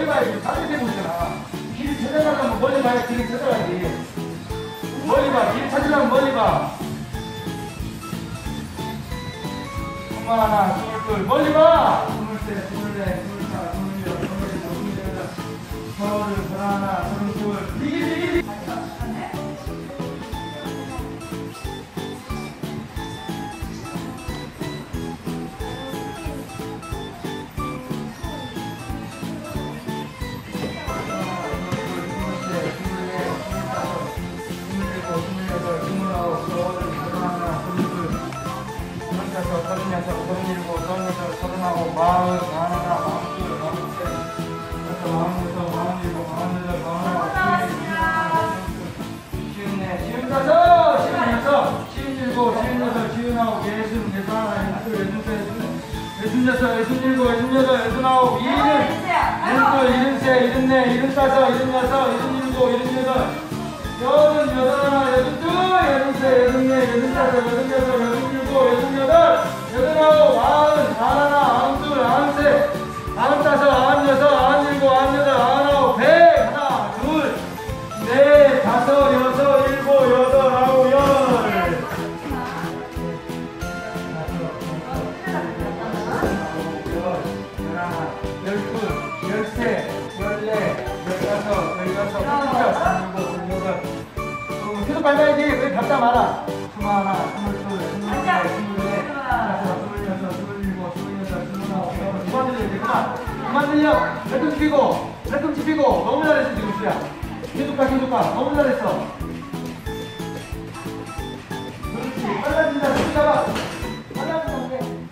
멀리 봐야지. 반대되고 있잖아. 길 찾아가려면 멀리 봐야 길을 찾아가야지. 멀리 봐. 길 찾으려면 멀리 봐. 정말 하나, 둘, 멀리 봐. 23, 24, 25, 26, 27, 28, 30, 31, 32. 이길. 계속 밟아야지. 왜 밟다 말아. 21, 22, 23, 24, 25, 26, 27, 28, 29, 30. 그만 들려 이제 그만 들려. 발꿈치 펴고 발꿈치 펴고. 너무 잘했어 지금 수야. 계속 가 계속 가. 너무 잘했어. 그렇지. 빨라진다. 손 잡아. 빨라진다.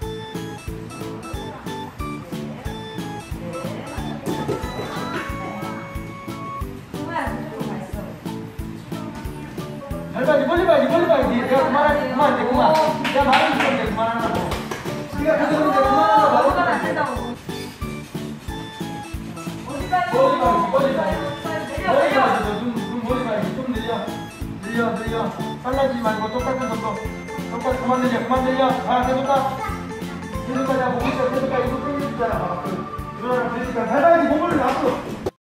밟아야지. 멀리 봐야지. 멀리 봐야지. 내가 그만할게. 그만. 내가 말하기 싫은데 그만하라고. 네가 그러는데 그만하라고. 그건 안 된다고. 멀리 봐야지. 멀리 봐야지. 좀 늘려. 빨라지지 말고 똑같은 속도. 똑같이 그만 늘려. 아, 계속 가. 계속 가자. 계속 가. 이거 끌리잖아. 그러나 그러니까 밟아야지. 몸을 앞으로.